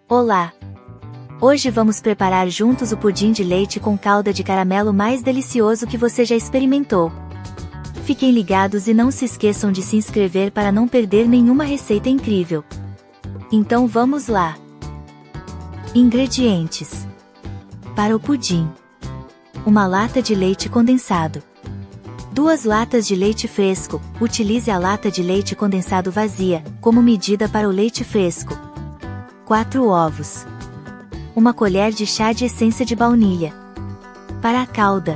Olá! Hoje vamos preparar juntos o pudim de leite com calda de caramelo mais delicioso que você já experimentou. Fiquem ligados e não se esqueçam de se inscrever para não perder nenhuma receita incrível. Então vamos lá! Ingredientes: para o pudim: uma lata de leite condensado, 2 latas de leite fresco. Utilize a lata de leite condensado vazia, como medida para o leite fresco. 4 ovos. 1 colher de chá de essência de baunilha. Para a calda: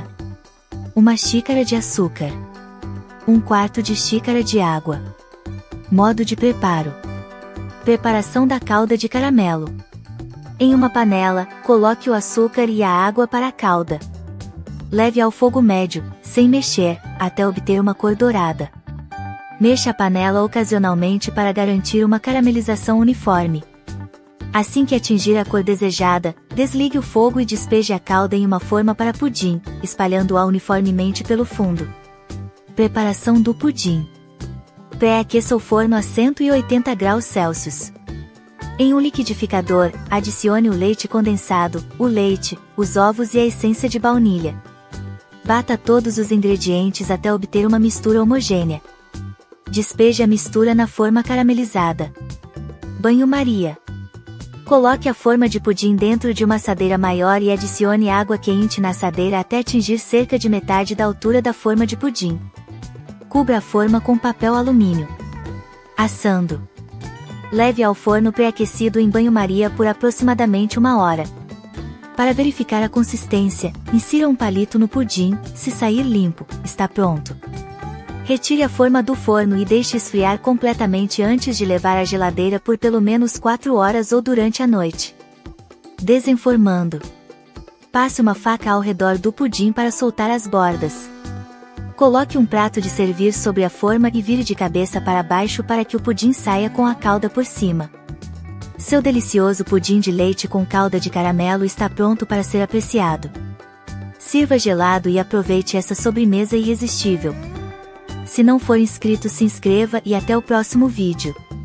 1 xícara de açúcar. 1/4 de xícara de água. Modo de preparo: preparação da calda de caramelo. Em uma panela, coloque o açúcar e a água para a calda. Leve ao fogo médio, sem mexer, até obter uma cor dourada. Mexa a panela ocasionalmente para garantir uma caramelização uniforme. Assim que atingir a cor desejada, desligue o fogo e despeje a calda em uma forma para pudim, espalhando-a uniformemente pelo fundo. Preparação do pudim: pré-aqueça o forno a 180 graus Celsius. Em um liquidificador, adicione o leite condensado, o leite, os ovos e a essência de baunilha. Bata todos os ingredientes até obter uma mistura homogênea. Despeje a mistura na forma caramelizada. Banho-maria: coloque a forma de pudim dentro de uma assadeira maior e adicione água quente na assadeira até atingir cerca de metade da altura da forma de pudim. Cubra a forma com papel alumínio. Assando: leve ao forno pré-aquecido em banho-maria por aproximadamente 1 hora. Para verificar a consistência, insira um palito no pudim. Se sair limpo, está pronto. Retire a forma do forno e deixe esfriar completamente antes de levar à geladeira por pelo menos 4 horas ou durante a noite. Desenformando: passe uma faca ao redor do pudim para soltar as bordas. Coloque um prato de servir sobre a forma e vire de cabeça para baixo para que o pudim saia com a calda por cima. Seu delicioso pudim de leite com calda de caramelo está pronto para ser apreciado. Sirva gelado e aproveite essa sobremesa irresistível. Se não for inscrito, se inscreva e até o próximo vídeo.